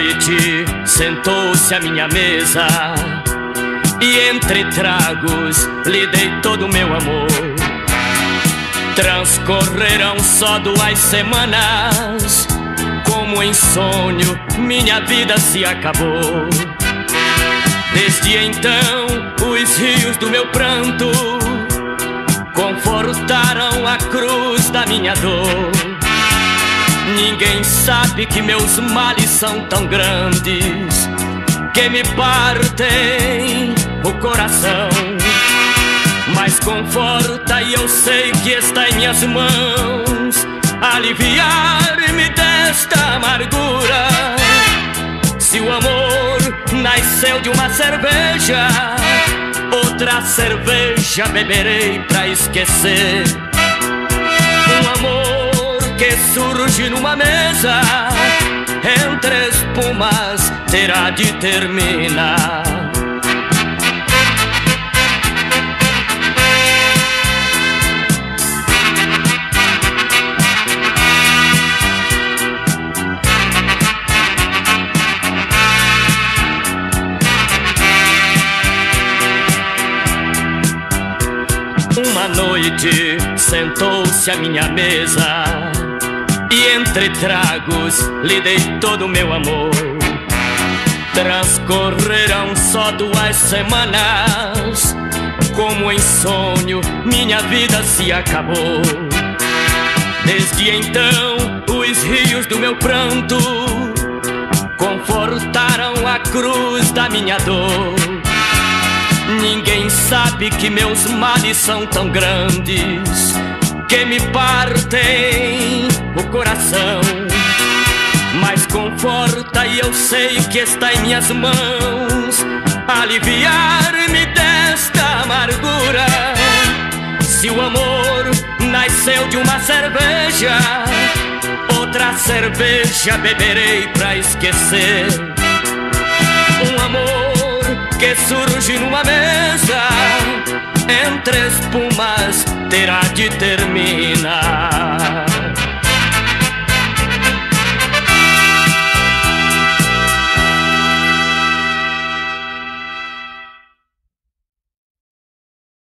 noite sentou-se à minha mesa e entre tragos lhe dei todo o meu amor. Transcorreram só 2 semanas, como em sonho minha vida se acabou. Desde então os rios do meu pranto confortaram a cruz da minha dor. Ninguém sabe que meus males são tão grandes que me partem o coração. Mas conforta e eu sei que está em minhas mãos aliviar-me desta amargura. Se o amor nasceu de uma cerveja, outra cerveja beberei pra esquecer. Um amor que surge numa mesa entre espumas terá de terminar. Uma noite sentou-se à minha mesa e entre tragos lhe dei todo o meu amor. Transcorreram só 2 semanas, como em sonho minha vida se acabou. Desde então os rios do meu pranto confortaram a cruz da minha dor. Ninguém sabe que meus males são tão grandes que me partem o coração. Mas conforta e eu sei que está em minhas mãos aliviar-me desta amargura. Se o amor nasceu de uma cerveja, outra cerveja beberei pra esquecer. Um amor que surge numa mesa entre espumas terá de terminar.